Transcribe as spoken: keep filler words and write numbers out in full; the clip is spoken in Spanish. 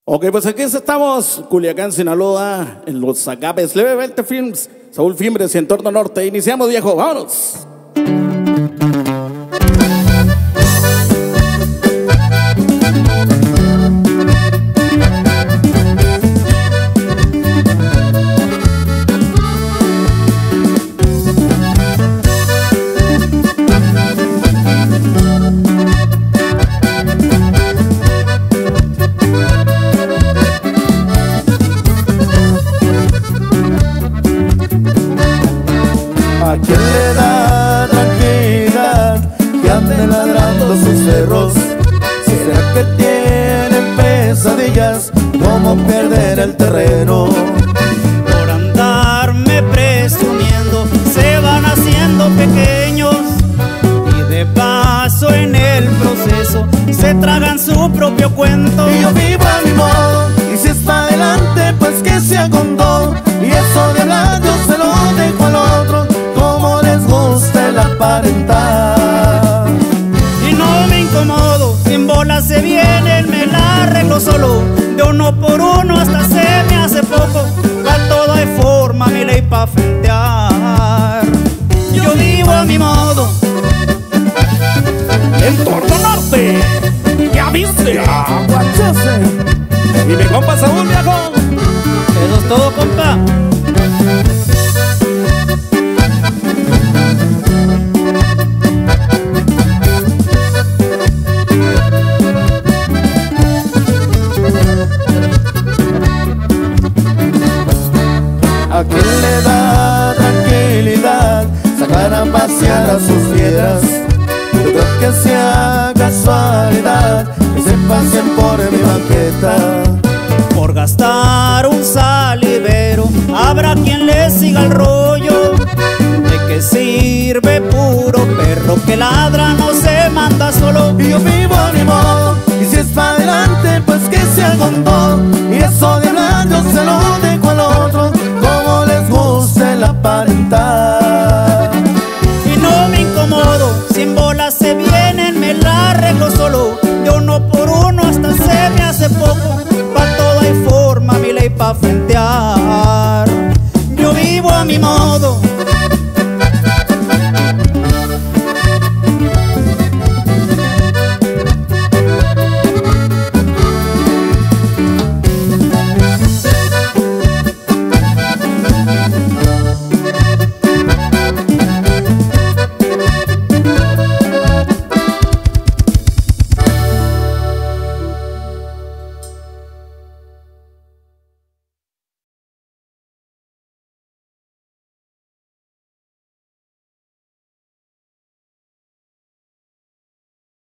Ok, pues aquí estamos, Culiacán, Sinaloa, en los Agapes, Levemente Films, Saúl Fimbres y Entorno Norte. Iniciamos, viejo, vámonos. ¿A quién le da tranquilidad que anden ladrando sus cerros? ¿Será que tienen pesadillas como perder el terreno? Por andarme presumiendo se van haciendo pequeños y de paso en el proceso se tragan su propio cuento. Y yo vivo a mi modo, y si es para adelante pues que sea con todo. Y eso de hablar yo se lo dejo al otro, como les gusta el aparentar. Y no me incomodo, sin bolas se vienen, me la arreglo solo. De uno por uno hasta se me hace poco, a todo hay forma, mi ley pa' frentear. Yo vivo a mi modo. Entorno Norte, ya viste, Aguachese. y mi compa Saúl, viejo. Eso es todo, compa. ¿A quién le da tranquilidad sacar a pasear a sus fieras? Yo creo que sea casualidad que se pasen por mi banqueta. Por gastar un salivero habrá quien le siga el rollo. ¿De qué sirve puro perro que ladra no se manda solo? Y yo vivo a mi modo, y si es para adelante pues que sea con todo. Y eso de hablar yo se lo dejo al otro, como les gusta el aparentar. Y no me incomodo, sin bolas se vienen, me la arreglo solo.